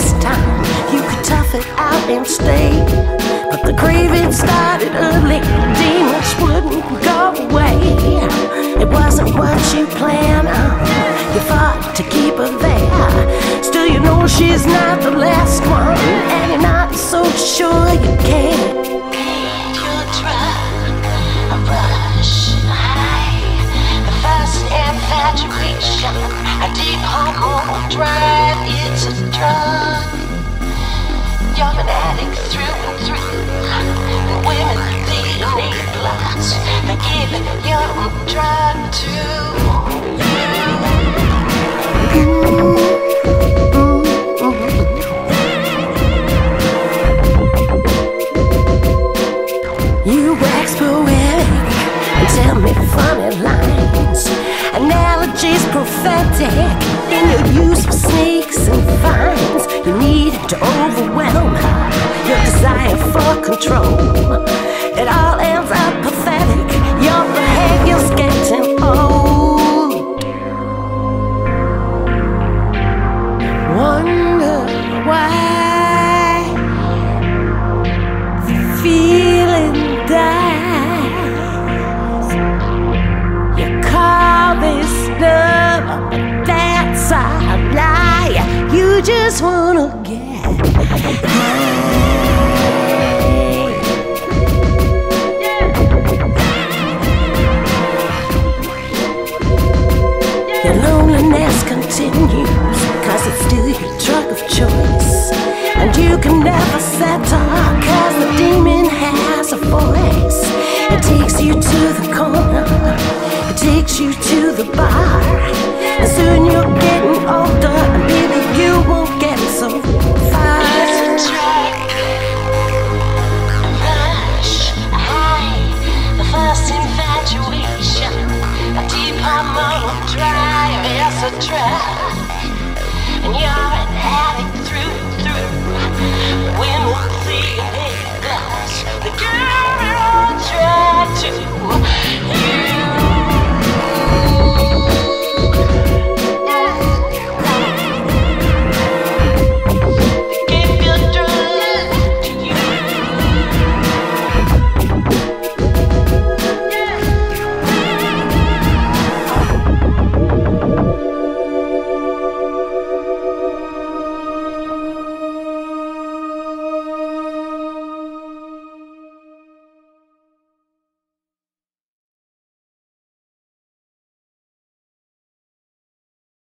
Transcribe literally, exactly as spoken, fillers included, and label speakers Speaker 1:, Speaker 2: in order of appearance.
Speaker 1: this time you could tough it out and stay. But the craving started early, demons wouldn't go away. It wasn't what you planned, you fought to keep her there. Still you know she's not the last one, and you're not so sure you can.
Speaker 2: Your drug, a rush, high, the first infatuation, a deep hormone drive, it's a drug. You're an addict through and through, and women, they need lots, they're giving your drug to you. You wax poetic and tell me funny lines, analogies prophetic in your use of snakes and vines. You need to overwhelm her, your desire for control. It all ends up pathetic, your behavior's getting old. Wonder why the feeling dies. You call this love, but that's a lie. You just wanna get high. Your loneliness continues, cause it's still your drug of choice. And you can never settle, cause the demon has a voice. It takes you to the corner, it takes you to the